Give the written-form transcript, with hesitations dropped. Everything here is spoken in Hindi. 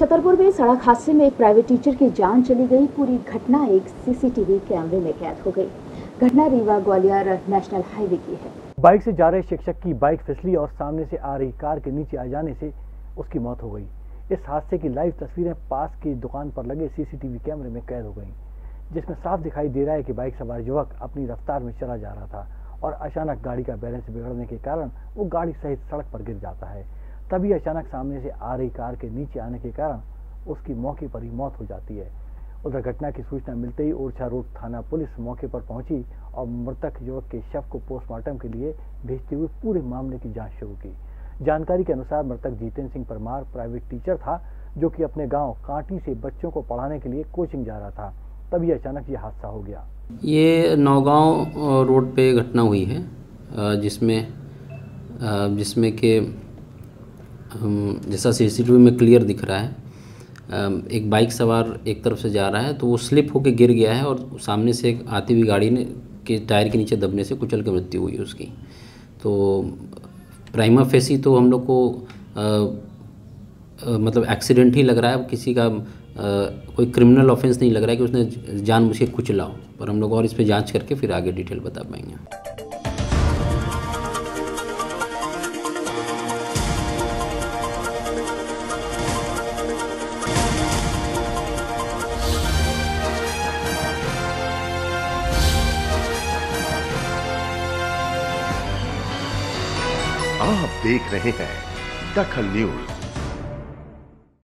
छतरपुर में सड़क हादसे में एक प्राइवेट टीचर की जान चली गई। पूरी घटना एक सीसीटीवी कैमरे में कैद हो गई। घटना रीवा ग्वालियर नेशनल हाईवे की है। बाइक से जा रहे शिक्षक की बाइक फिसली और सामने से आ रही कार के नीचे आ जाने से उसकी मौत हो गई। इस हादसे की लाइव तस्वीरें पास की दुकान पर लगे सीसीटीवी कैमरे में कैद हो गई, जिसमें साफ दिखाई दे रहा है कि बाइक सवार युवक अपनी रफ्तार में चला जा रहा था और अचानक गाड़ी का बैलेंस बिगड़ने के कारण वो गाड़ी सहित सड़क पर गिर जाता है। तभी अचानक सामने से आ रही कार के नीचे आने के कारण उसकी मौके पर ही मौत हो जाती है। उधर घटना की सूचना मिलते ही ओरछा रोड थाना पुलिस मौके पर पहुंची और मृतक युवक के शव को पोस्टमार्टम के लिए भेजते हुए पूरे मामले की जांच शुरू की। जानकारी के अनुसार मृतक जितेंद्र सिंह परमार प्राइवेट टीचर था, जो कि अपने गांव कांटी से बच्चों को पढ़ाने के लिए कोचिंग जा रहा था। तभी अचानक ये हादसा हो गया। ये नौगांव रोड पे घटना हुई है, जिसमें कि जैसा सीसीटीवी में क्लियर दिख रहा है, एक बाइक सवार एक तरफ से जा रहा है तो वो स्लिप होकर गिर गया है और सामने से एक आती हुई गाड़ी ने के टायर के नीचे दबने से कुचल के मृत्यु हुई उसकी। तो प्राइमा फेसी तो हम लोग को मतलब एक्सीडेंट ही लग रहा है, किसी का कोई क्रिमिनल ऑफेंस नहीं लग रहा है कि उसने जानबूझ के कुचला हो, पर हम लोग और इस पर जांच करके फिर आगे डिटेल बता पाएंगे। आप देख रहे हैं दखल न्यूज।